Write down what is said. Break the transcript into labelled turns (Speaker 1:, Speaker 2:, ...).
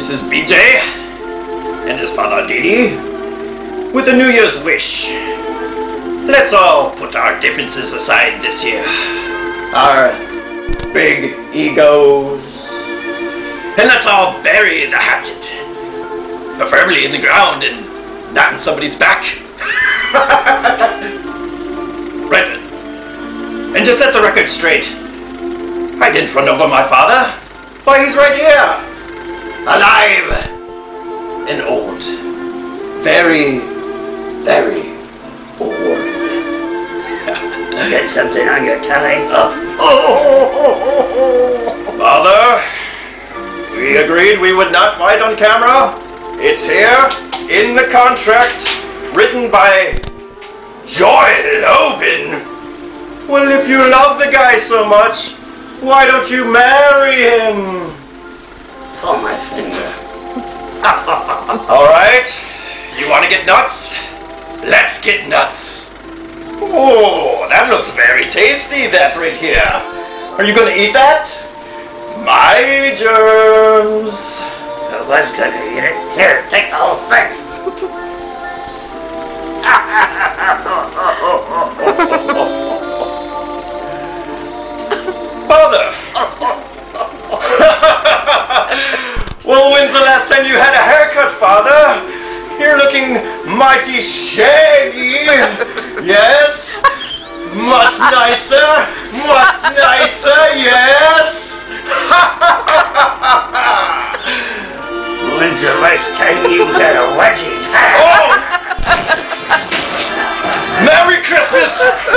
Speaker 1: This is BJ and his father Didi with a New Year's wish. Let's all put our differences aside this year. Our big egos. And let's all bury the hatchet. Preferably in the ground and not in somebody's back. Right then. And to set the record straight, I didn't front over my father. Why, he's right here. Alive. And old. Very, very old.
Speaker 2: Get something on your tummy.
Speaker 1: Father, we agreed we would not fight on camera. It's here in the contract written by Joy Lobin. Well, if you love the guy so much, why don't you marry him?
Speaker 2: Pull my finger.
Speaker 1: Alright, you want to get nuts? Let's get nuts. Oh, that looks very tasty, that right here. Are you going to eat that? My germs.
Speaker 2: I was gonna eat it. Here, take the whole thing.
Speaker 1: Father! Well, when's the last time you had a haircut, Father? You're looking mighty shaggy. Yes? Much nicer. Much nicer, yes?
Speaker 2: When's the last time you had a wedgie?
Speaker 1: Oh! Merry Christmas!